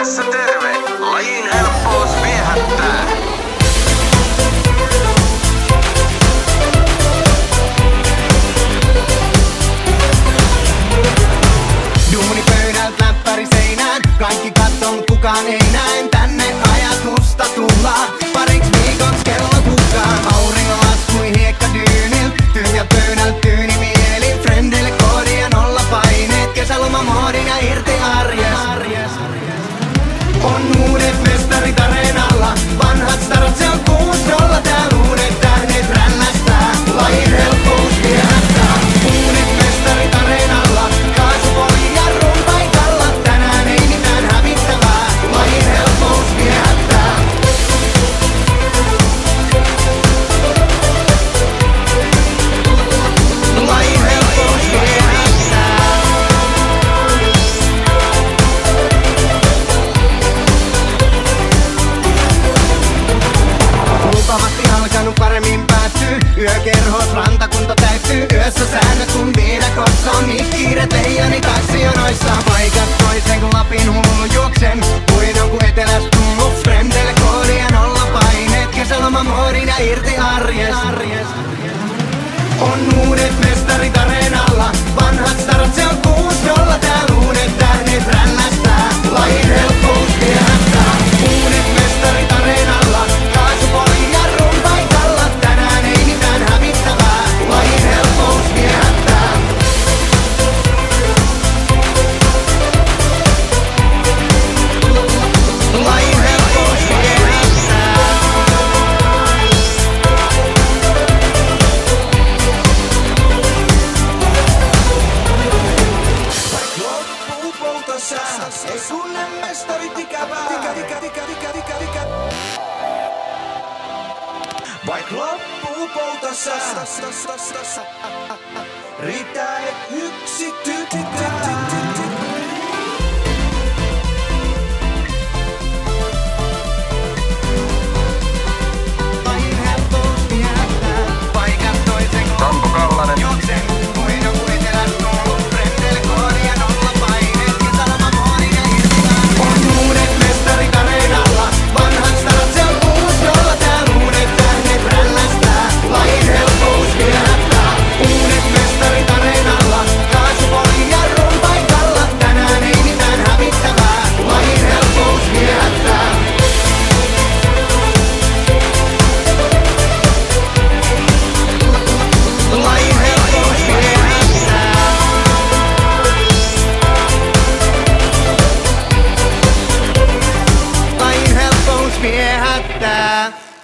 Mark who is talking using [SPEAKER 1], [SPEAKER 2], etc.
[SPEAKER 1] tässä terve! Lajin helppous viehättää!
[SPEAKER 2] Duunipöydältä läppäri seinään, kaikki kattoo mut kukaan ei näe. Tänne ajatusta tullaan, pariksi viikoks kellot hukkaan. Auringon laskui hiekkadyynil, tyhjä pöydält tyyni mielin. Frendeille koodi ja nolla paineet, kesälomamoodin ja irti arjes. On uudet mestarit areenalla, vanhat starat se on 6-0. Tääl uudet tähdet rällästää, lajin helppous viehättää. Uudet mestarit areenalla, kaasupoli ja rumpaikalla. Tänään ei mitään hävittävää, lajin helppous viehättää. Lajin helppous viehättää. Lupavasti alkanut paremmin päättyy. Yökerhos rantakunta täyttyy. Yössä säännöt kun viidakossa on niin kiiret leijani taksijonoissa. Paikat toisen kun Lapin hullu juoksen. Kuin on ku eteläst tullut. Frendeille koodi ja nolla paineet. Kesälomamoodin ja irti arjes. On uudet mestarit areenalla, vanhat starat se on 6-0. Tääl uudet tähdet rällästää, lajin helppous viehättää. Uudet mestarit areenalla, kaasupoli ja rumpaikalla. Tänään ei mitään hävittävää, lajin helppous viehättää. Lajin helppous viehättää.
[SPEAKER 3] Loppuu polta sää, ei sulle mestarit ikävää. Vaik loppuu polta sää, riittää et yksi tykkää.
[SPEAKER 2] Lajin helppous viehättää. Paikat toisen kun
[SPEAKER 1] Sampo Kallanen.
[SPEAKER 2] juoksen. Kuin on ku eteläst tullut. Frendeille koodi ja nolla paineet. Kesälomamoodin ja irti arjes. On uudet mestarit areenalla, vanhat starat se on 6-0. Tääl uudet tähdet rällästää, lajin helppous viehättää. Uudet mestarit areenalla, kaasupoli ja rumpaikalla. Tänään ei mitään hävittävää, lajin helppous viehättää. Lajin helppous viehättää. Lajin helppous viehättää.